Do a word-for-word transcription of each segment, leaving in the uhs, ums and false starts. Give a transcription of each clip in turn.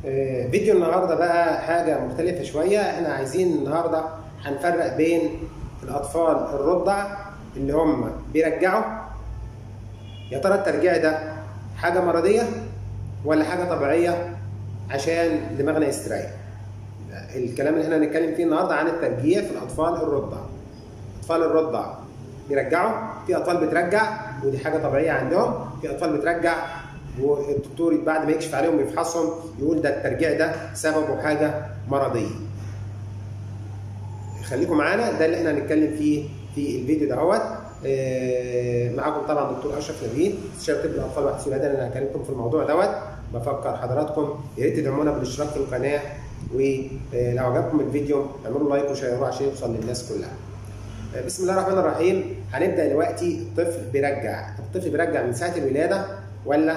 آه، فيديو النهارده بقى حاجة مختلفة شوية. احنا عايزين النهارده هنفرق بين الأطفال الرضع اللي هم بيرجعوا. يا ترى الترجيع ده حاجة مرضية ولا حاجة طبيعية عشان دماغنا يستريح؟ الكلام اللي احنا هنتكلم فيه النهارده عن الترجيع في الأطفال الرضع. الأطفال الرضع بيرجعوا، في أطفال بترجع ودي حاجة طبيعية عندهم، في أطفال بترجع والدكتور بعد ما يكشف عليهم ويفحصهم يقول ده الترجيع ده سببه حاجه مرضيه. خليكم معانا، ده اللي احنا هنتكلم فيه في الفيديو دهوت. آه معاكم طبعا دكتور اشرف نبيل، استشاري طب الاطفال وحديث الولاده. انا هكلمكم في الموضوع دوت. بفكر حضراتكم يا ريت تدعمونا بالاشتراك في القناه، ولو عجبكم الفيديو اعملوا لايك وشيروه عشان يوصل للناس كلها. آه بسم الله الرحمن الرحيم. هنبدا دلوقتي. الطفل بيرجع، الطفل بيرجع من ساعه الولاده ولا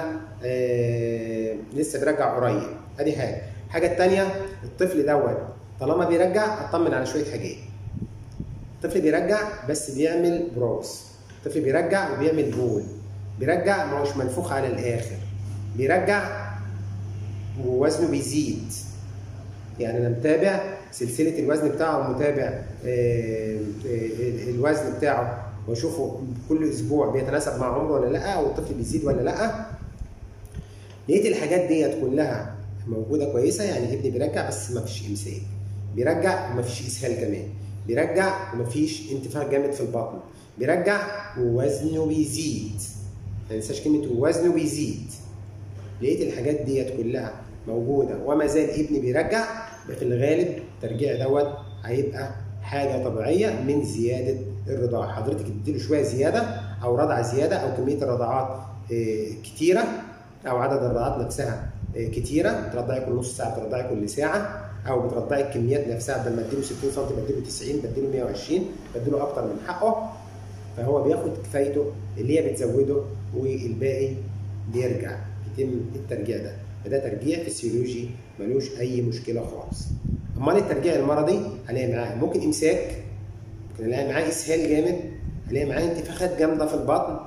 آه لسه بيرجع قريب؟ ادي حاجه. الحاجه الثانيه، الطفل دوت طالما بيرجع اطمن على شويه حاجات. الطفل بيرجع بس بيعمل بروس، الطفل بيرجع وبيعمل بول، بيرجع ما هوش منفوخ على الاخر، بيرجع ووزنه بيزيد. يعني انا متابع سلسله الوزن بتاعه، متابع آه آه الوزن بتاعه واشوفه كل اسبوع بيتناسب مع عمره ولا لا، والطفل بيزيد ولا لا. لقيت الحاجات ديت كلها موجوده كويسه. يعني ابني بيرجع بس ما فيش امساك، بيرجع وما فيش اسهال كمان، بيرجع وما فيش انتفاخ جامد في البطن، بيرجع ووزنه بيزيد. ما ننساش كلمه وزنه بيزيد. لقيت الحاجات ديت كلها موجوده وما زال ابني بيرجع، في الغالب الترجيع دوت هيبقى حاجه طبيعيه من زياده الرضاعه. حضرتك تديله شويه زياده او رضعه زياده او كميه الرضعات كتيره او عدد الرضعات نفسها كتيره. بترضعي كل نص ساعه، بترضعي كل ساعه، او بترضعي الكميات نفسها. بدل ما اديله ستين سم بديله تسعين، بديله مية وعشرين، بديله اكتر من حقه. فهو بياخد كفايته اللي هي بتزوده والباقي بيرجع. يتم الترجيع ده، فده ترجيع فسيولوجي ملوش اي مشكله خالص. امال الترجيع المرضي هلاقي معاه ممكن امساك، ممكن الاقي معاه اسهال جامد، هلاقي معاه انتفاخات جامده في البطن،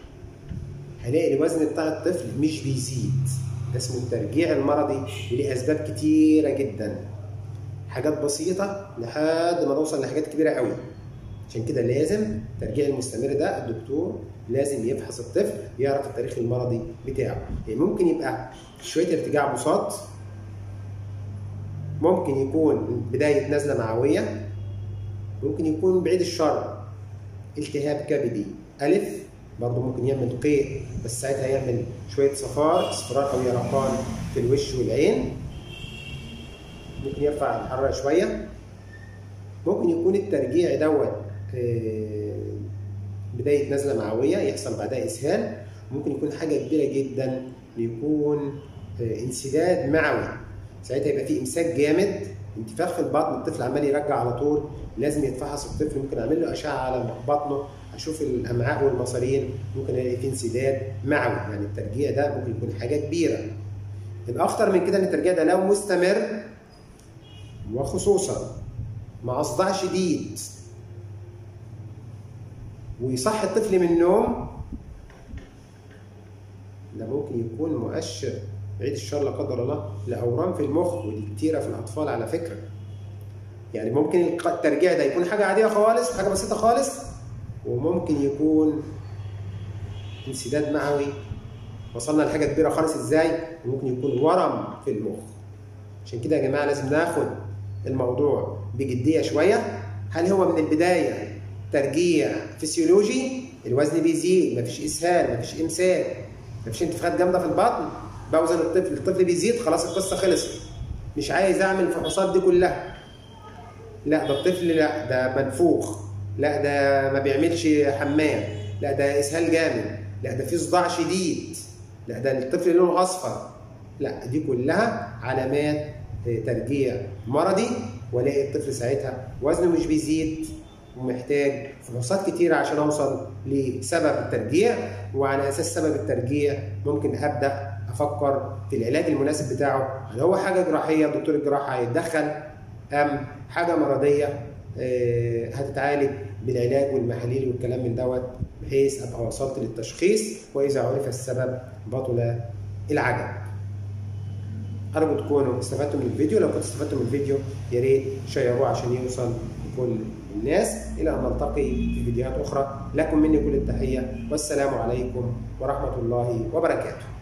هلاقي الوزن بتاع الطفل مش بيزيد. ده اسمه الترجيع المرضي، وليه اسباب كتيره جدا، حاجات بسيطه لحد ما نوصل لحاجات كبيره قوي. عشان كده لازم الترجيع المستمر ده الدكتور لازم يفحص الطفل، يعرف التاريخ المرضي بتاعه. يعني ممكن يبقى شويه ارتجاع بساط، ممكن يكون بدايه نزله معويه، ممكن يكون بعيد الشر التهاب كبدي الف، برضه ممكن يعمل قيء بس ساعتها يعمل شويه صفار اصفرار او يرقان في الوش والعين، ممكن يرفع الحراره شويه. ممكن يكون الترجيع دوت بدايه نزله معويه يحصل بعدها اسهال. ممكن يكون حاجه كبيره جدا، يكون انسداد معوي، ساعتها يبقى في امساك جامد، انتفاخ في البطن، الطفل عمال يرجع على طول، لازم يتفحص الطفل. ممكن اعمل له اشعه على بطنه اشوف الامعاء والمصارين، ممكن الاقي فيه انسداد معوي. يعني الترجيع ده ممكن يكون حاجه كبيره. الاخطر من كده ان الترجيع ده لو مستمر وخصوصا مع صداع شديد ويصحي الطفل من النوم، ده ممكن يكون مؤشر بعيد الشر لا قدر الله لاورام في المخ، ودي كتيره في الاطفال على فكره. يعني ممكن الترجيع ده يكون حاجه عاديه خالص، حاجه بسيطه خالص، وممكن يكون انسداد معوي وصلنا لحاجه كبيره خالص ازاي، وممكن يكون ورم في المخ. عشان كده يا جماعه لازم ناخد الموضوع بجديه شويه. هل هو من البدايه ترجيع فسيولوجي، الوزن بيزيد، مفيش اسهال، مفيش امساك، مفيش انتفاخات جامده في البطن، بوزن الطفل، الطفل بيزيد، خلاص القصه خلصت، مش عايز اعمل الفحوصات دي كلها، لا ده الطفل لا ده منفوخ، لا ده ما بيعملش حمام، لا ده اسهال جامد، لا ده في صداع شديد، لا ده الطفل لونه اصفر، لا دي كلها علامات ترجيع مرضي. والاقي الطفل ساعتها وزنه مش بيزيد ومحتاج فحوصات كتيره عشان اوصل لسبب الترجيع. وعلى اساس سبب الترجيع ممكن ابدا افكر في العلاج المناسب بتاعه. هل هو حاجه جراحيه دكتور الجراحه هيتدخل، ام حاجه مرضيه هتتعالج بالعلاج والمحاليل والكلام من دوت، بحيث ابقى وصلت للتشخيص، واذا عرف السبب بطل العجب. ارجو تكونوا استفدتوا من الفيديو. لو كنتوا استفدتوا من الفيديو يا ريت شيروه عشان يوصل لكل الناس. الى ان نلتقي في فيديوهات اخرى، لكم مني كل التحيه والسلام عليكم ورحمه الله وبركاته.